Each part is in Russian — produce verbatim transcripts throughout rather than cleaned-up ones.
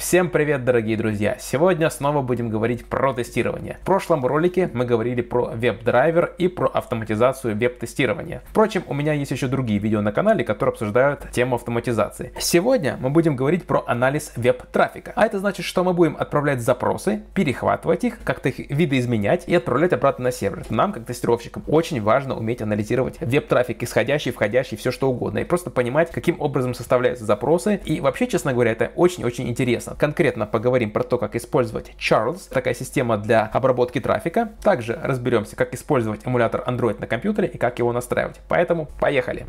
Всем привет, дорогие друзья! Сегодня снова будем говорить про тестирование. В прошлом ролике мы говорили про веб-драйвер и про автоматизацию веб-тестирования. Впрочем, у меня есть еще другие видео на канале, которые обсуждают тему автоматизации. Сегодня мы будем говорить про анализ веб-трафика. А это значит, что мы будем отправлять запросы, перехватывать их, как-то их видоизменять и отправлять обратно на сервер. Нам, как тестировщикам, очень важно уметь анализировать веб-трафик, исходящий, входящий, все что угодно. И просто понимать, каким образом составляются запросы. И вообще, честно говоря, это очень-очень интересно. Конкретно поговорим про то, как использовать Charles, такая система для обработки трафика. Также разберемся, как использовать эмулятор Android на компьютере и как его настраивать. Поэтому поехали!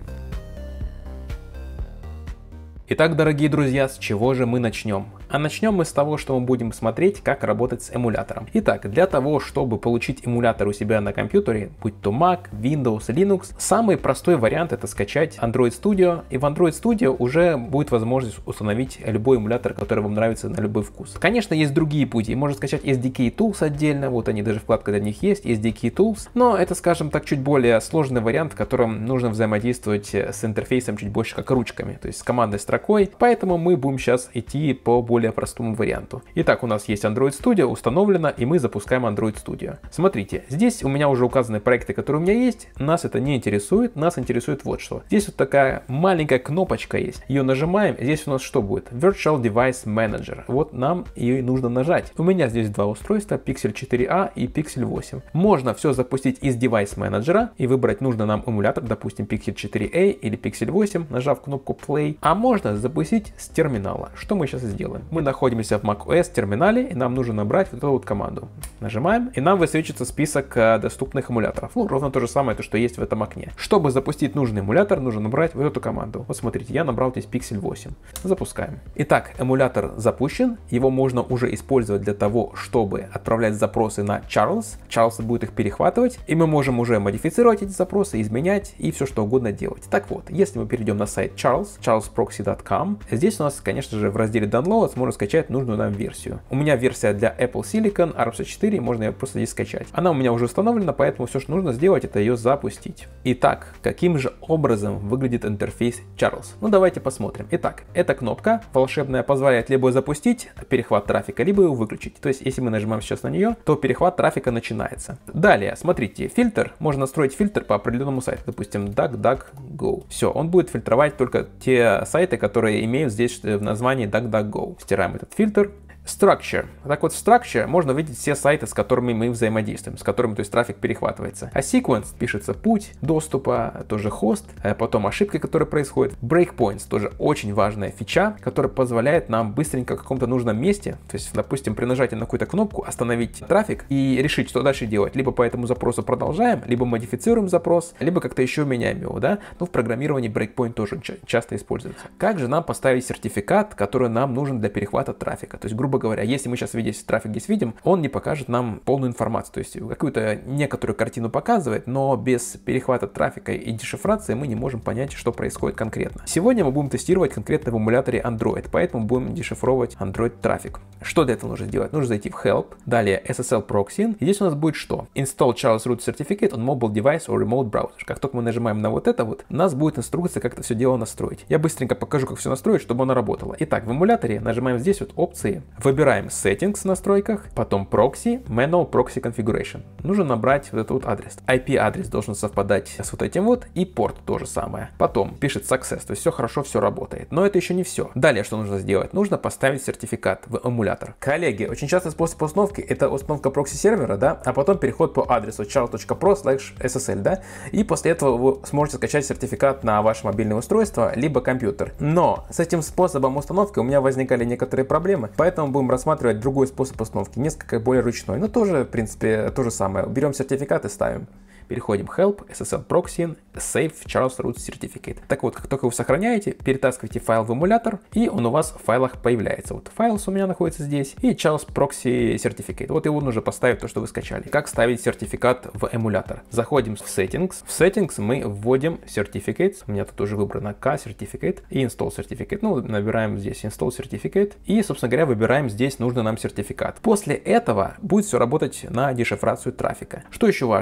Итак, дорогие друзья, с чего же мы начнем? А начнем мы с того, что мы будем смотреть, как работать с эмулятором. Итак, для того, чтобы получить эмулятор у себя на компьютере, будь то Mac, Windows, Linux, самый простой вариант — это скачать Android Studio, и в Android Studio уже будет возможность установить любой эмулятор, который вам нравится на любой вкус. Конечно, есть другие пути. Можно скачать эс ди кей Tools отдельно, вот они, даже вкладка для них есть, эс ди кей Tools, но это, скажем так, чуть более сложный вариант, в котором нужно взаимодействовать с интерфейсом чуть больше как ручками, то есть с командной строкой, поэтому мы будем сейчас идти по более более простому варианту. Итак, у нас есть Android Studio установлено, и мы запускаем Android Studio. Смотрите, здесь у меня уже указаны проекты, которые у меня есть. Нас это не интересует, нас интересует вот что. Здесь вот такая маленькая кнопочка есть. Ее нажимаем, здесь у нас что будет? Virtual Device Manager. Вот нам ее и нужно нажать. У меня здесь два устройства, Pixel четыре а и Pixel восемь. Можно все запустить из Device Manager и выбрать нужно нам эмулятор, допустим, Pixel четыре а или Pixel восемь, нажав кнопку Play. А можно запустить с терминала. Что мы сейчас сделаем? Мы находимся в macOS терминале, и нам нужно набрать вот эту вот команду. Нажимаем, и нам высвечивается список доступных эмуляторов. Ну, ровно то же самое, то, что есть в этом окне. Чтобы запустить нужный эмулятор, нужно набрать вот эту команду. Вот смотрите, я набрал здесь Pixel восемь. Запускаем. Итак, эмулятор запущен. Его можно уже использовать для того, чтобы отправлять запросы на Charles. Charles будет их перехватывать, и мы можем уже модифицировать эти запросы, изменять и все что угодно делать. Так вот, если мы перейдем на сайт Charles, charles proxy точка com, здесь у нас, конечно же, в разделе Downloads можно скачать нужную нам версию. У меня версия для Apple Silicon ар шестьдесят четыре, можно ее просто здесь скачать. Она у меня уже установлена, поэтому все, что нужно сделать, это ее запустить. Итак, каким же образом выглядит интерфейс Charles? Ну, давайте посмотрим. Итак, эта кнопка волшебная позволяет либо запустить перехват трафика, либо его выключить. То есть, если мы нажимаем сейчас на нее, то перехват трафика начинается. Далее, смотрите, фильтр. Можно настроить фильтр по определенному сайту. Допустим, DuckDuckGo. Все, он будет фильтровать только те сайты, которые имеют здесь в названии DuckDuckGo. Стираем этот фильтр. Structure. Так вот, в Structure можно видеть все сайты, с которыми мы взаимодействуем, с которыми, то есть, трафик перехватывается. А Sequence пишется путь доступа, тоже хост, потом ошибки, которые происходят. Breakpoints тоже очень важная фича, которая позволяет нам быстренько в каком-то нужном месте, то есть, допустим, при нажатии на какую-то кнопку остановить трафик и решить, что дальше делать. Либо по этому запросу продолжаем, либо модифицируем запрос, либо как-то еще меняем его, да. Ну, в программировании breakpoint тоже часто используется. Как же нам поставить сертификат, который нам нужен для перехвата трафика? То есть, грубо говоря, если мы сейчас весь трафик здесь видим, он не покажет нам полную информацию, то есть какую-то некоторую картину показывает, но без перехвата трафика и дешифрации мы не можем понять, что происходит конкретно. Сегодня мы будем тестировать конкретно в эмуляторе Android, поэтому будем дешифровывать Android трафик. Что для этого нужно сделать? Нужно зайти в Help, далее эс эс эл Proxy, и здесь у нас будет что? Install Charles Root Certificate on Mobile Device or Remote Browser. Как только мы нажимаем на вот это вот, у нас будет инструкция, как это все дело настроить. Я быстренько покажу, как все настроить, чтобы оно работало. Итак, в эмуляторе нажимаем здесь вот опции, выбираем Settings в настройках, потом Proxy, Manual Proxy Configuration. Нужно набрать вот этот вот адрес. ай пи-адрес должен совпадать с вот этим вот, и порт то же самое. Потом пишет Success, то есть все хорошо, все работает. Но это еще не все. Далее, что нужно сделать? Нужно поставить сертификат в эмулятор. Коллеги, очень часто способ установки — это установка прокси-сервера, да, а потом переход по адресу charles точка pro слэш эс эс эл, да, и после этого вы сможете скачать сертификат на ваше мобильное устройство, либо компьютер. Но с этим способом установки у меня возникали некоторые проблемы, поэтому будем рассматривать другой способ установки, несколько более ручной, но тоже, в принципе, то же самое. Берем сертификат и ставим. Переходим в Help, эс эс эл Proxy, Save Charles Root Certificate. Так вот, как только вы сохраняете, перетаскиваете файл в эмулятор, и он у вас в файлах появляется. Вот файл у меня находится здесь, и Charles Proxy Certificate. Вот его нужно поставить, то, что вы скачали. Как ставить сертификат в эмулятор? Заходим в Settings. В Settings мы вводим Certificates. У меня тут уже выбрано K Certificate и Install Certificate. Ну, набираем здесь Install Certificate, и, собственно говоря, выбираем здесь нужный нам сертификат. После этого будет все работать на дешифрацию трафика. Что еще важно?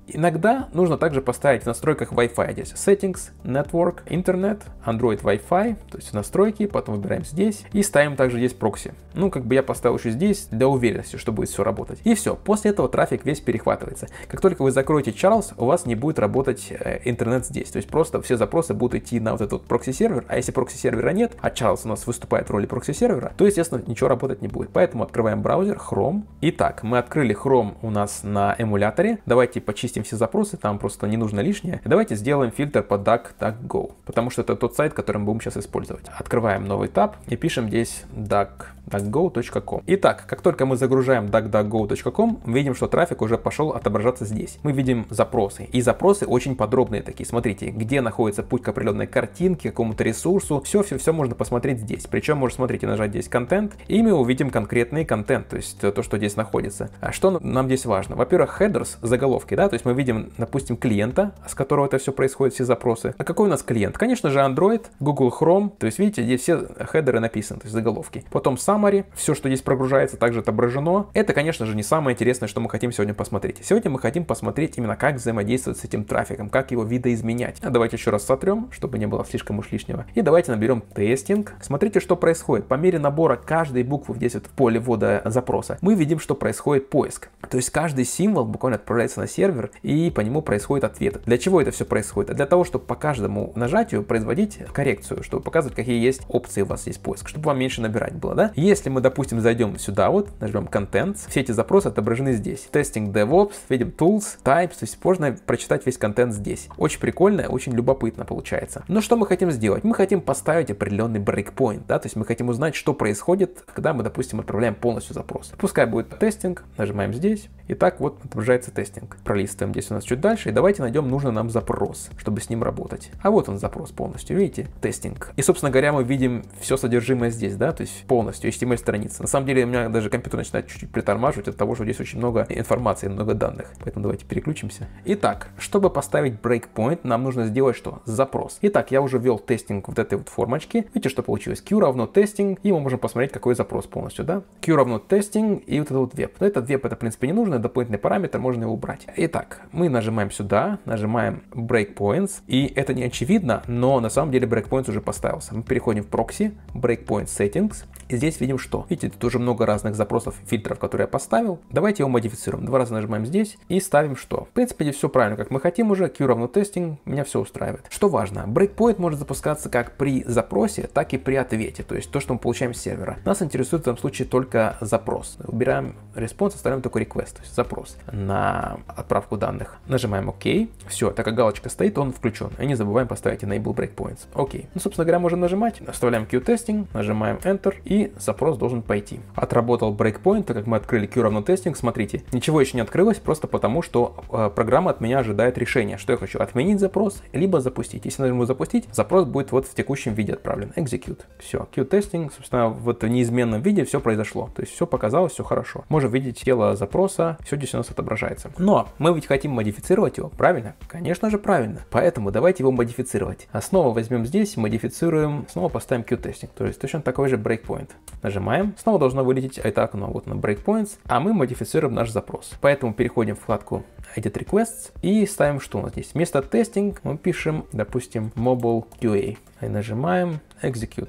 Иногда нужно также поставить в настройках Wi-Fi здесь Settings, Network, Internet, Android Wi-Fi, то есть настройки, потом выбираем здесь и ставим также здесь прокси. Ну, как бы я поставил еще здесь для уверенности, что будет все работать. И все, после этого трафик весь перехватывается. Как только вы закроете Charles, у вас не будет работать э, интернет здесь, то есть просто все запросы будут идти на вот этот вот прокси-сервер, а если прокси-сервера нет, а Charles у нас выступает в роли прокси-сервера, то, естественно, ничего работать не будет. Поэтому открываем браузер Chrome. Итак, мы открыли Chrome у нас на эмуляторе. Давайте почистим все запросы, там просто не нужно лишнее. Давайте сделаем фильтр по DuckDuckGo, потому что это тот сайт, который мы будем сейчас использовать. Открываем новый таб и пишем здесь duck duck go точка com. Итак, как только мы загружаем duck duck go точка com, мы видим, что трафик уже пошел отображаться здесь. Мы видим запросы, и запросы очень подробные такие. Смотрите, где находится путь к определенной картинке, какому-то ресурсу. Все-все-все можно посмотреть здесь. Причем можно, смотрите, нажать здесь контент, и мы увидим конкретный контент, то есть то, что здесь находится. А что нам здесь важно? Во-первых, headers, заголовки, да, то есть мы видим, допустим, клиента, с которого это все происходит, все запросы. А какой у нас клиент? Конечно же, Android, Google Chrome, то есть видите, здесь все хедеры написаны, то есть заголовки. Потом summary, все, что здесь прогружается, также отображено. Это, конечно же, не самое интересное, что мы хотим сегодня посмотреть. Сегодня мы хотим посмотреть именно, как взаимодействовать с этим трафиком, как его видоизменять. А давайте еще раз сотрем, чтобы не было слишком уж лишнего. И давайте наберем тестинг. Смотрите, что происходит. По мере набора каждой буквы здесь вот в поле ввода запроса, мы видим, что происходит поиск. То есть каждый символ буквально отправляется на сервер, и по нему происходит ответ. Для чего это все происходит? Для того, чтобы по каждому нажатию производить коррекцию, чтобы показывать, какие есть опции у вас есть поиск, чтобы вам меньше набирать было, да? Если мы, допустим, зайдем сюда вот, нажмем Contents, все эти запросы отображены здесь. Testing DevOps, видим Tools, Types, то есть можно прочитать весь контент здесь. Очень прикольно, очень любопытно получается. Но что мы хотим сделать? Мы хотим поставить определенный breakpoint, да, то есть мы хотим узнать, что происходит, когда мы, допустим, отправляем полностью запрос. Пускай будет тестинг, нажимаем здесь, и так вот отображается тестинг. Пролистываем здесь у нас чуть дальше, и давайте найдем нужный нам запрос, чтобы с ним работать. А вот он запрос полностью, видите? Тестинг. И, собственно говоря, мы видим все содержимое здесь, да, то есть полностью эйч ти эм эль-страница. На самом деле у меня даже компьютер начинает чуть-чуть притормаживать от того, что здесь очень много информации, много данных. Поэтому давайте переключимся. Итак, чтобы поставить breakpoint, нам нужно сделать что? Запрос. Итак, я уже ввел тестинг вот этой вот формочки. Видите, что получилось? Q равно тестинг, и мы можем посмотреть, какой запрос полностью, да? Q равно тестинг, и вот это вот веб. Но этот веб, это, в принципе, не нужно, дополнительный параметр, можно его убрать. Итак, мы нажимаем сюда, нажимаем breakpoints, и это не очевидно, но на самом деле breakpoints уже поставился. Мы переходим в прокси, breakpoint settings, и здесь видим, что, видите, тут уже много разных запросов, фильтров, которые я поставил. Давайте его модифицируем. Два раза нажимаем здесь и ставим что? В принципе, здесь все правильно, как мы хотим уже. Q равно тестинг, меня все устраивает. Что важно, breakpoint может запускаться как при запросе, так и при ответе, то есть то, что мы получаем с сервера. Нас интересует в этом случае только запрос. Убираем response, оставляем только request, то есть запрос на отправку данных. Нажимаем ОК. Все, так как галочка стоит, он включен. И не забываем поставить Enable Breakpoints. Окей. Ну, собственно говоря, можем нажимать. Вставляем Q-Testing, нажимаем Enter, и запрос должен пойти. Отработал breakpoint, так как мы открыли Q равно тестинг. Смотрите, ничего еще не открылось, просто потому, что э, программа от меня ожидает решения, что я хочу: отменить запрос, либо запустить. Если нажму запустить, запрос будет вот в текущем виде отправлен. Execute. Все, Q-Testing, собственно, в неизменном виде все произошло. То есть все показалось, все хорошо. Можем видеть тело запроса, все здесь у нас отображается. Но мы ведь хотим модифицировать его, правильно? Конечно же, правильно. Поэтому давайте его модифицировать. А снова возьмем здесь, модифицируем, снова поставим Q-Testing, то есть точно такой же breakpoint. Нажимаем, снова должно вылететь это окно, вот на breakpoints, а мы модифицируем наш запрос. Поэтому переходим в вкладку Edit Requests и ставим, что у нас здесь. Вместо testing мы пишем, допустим, Mobile кью эй. И нажимаем Execute.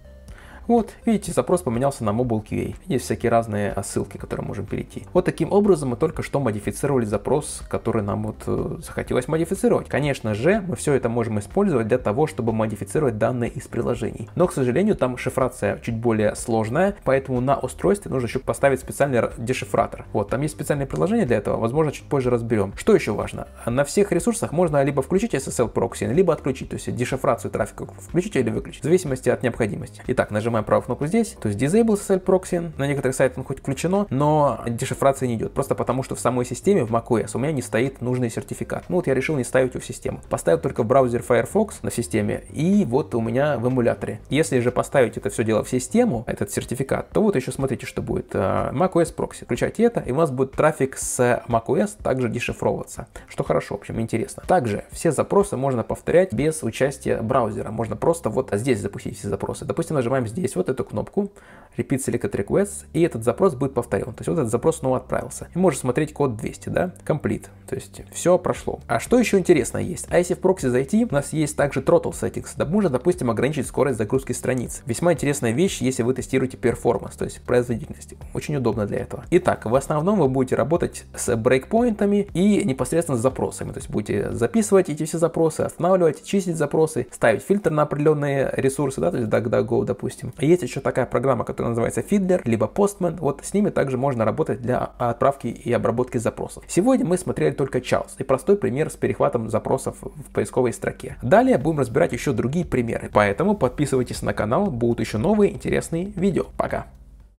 Вот, видите, запрос поменялся на Mobile кью эй. Есть всякие разные ссылки, которые можем перейти. Вот таким образом мы только что модифицировали запрос, который нам вот э, захотелось модифицировать. Конечно же, мы все это можем использовать для того, чтобы модифицировать данные из приложений. Но, к сожалению, там шифрация чуть более сложная, поэтому на устройстве нужно еще поставить специальный дешифратор. Вот, там есть специальное приложение для этого, возможно, чуть позже разберем. Что еще важно? На всех ресурсах можно либо включить эс эс эл прокси, либо отключить, то есть дешифрацию трафика включить или выключить, в зависимости от необходимости. Итак, нажимаем правую кнопку здесь, то есть Disable эс эс эл Proxy, на некоторых сайтах он хоть включено, но дешифрация не идет, просто потому что в самой системе, в macOS, у меня не стоит нужный сертификат. Ну вот я решил не ставить его в систему. Поставил только в браузер Firefox на системе, и вот у меня в эмуляторе. Если же поставить это все дело в систему, этот сертификат, то вот еще смотрите, что будет. macOS Proxy. Включайте это, и у нас будет трафик с macOS также дешифровываться, что хорошо, в общем, интересно. Также все запросы можно повторять без участия браузера. Можно просто вот здесь запустить все запросы. Допустим, нажимаем здесь вот эту кнопку repeat selected requests, и этот запрос будет повторен. То есть вот этот запрос снова отправился. И можешь смотреть код двести, да, complete. То есть все прошло. А что еще интересно есть? А если в прокси зайти, у нас есть также throttle settings. Да, можно, допустим, ограничить скорость загрузки страниц. Весьма интересная вещь, если вы тестируете performance, то есть производительность. Очень удобно для этого. Итак, в основном вы будете работать с брейкпоинтами и непосредственно с запросами. То есть будете записывать эти все запросы, останавливать, чистить запросы, ставить фильтр на определенные ресурсы, да, то есть DuckDuckGo, допустим. Есть еще такая программа, которая называется Fiddler, либо Postman. Вот с ними также можно работать для отправки и обработки запросов. Сегодня мы смотрели только Chaos и простой пример с перехватом запросов в поисковой строке. Далее будем разбирать еще другие примеры. Поэтому подписывайтесь на канал, будут еще новые интересные видео. Пока!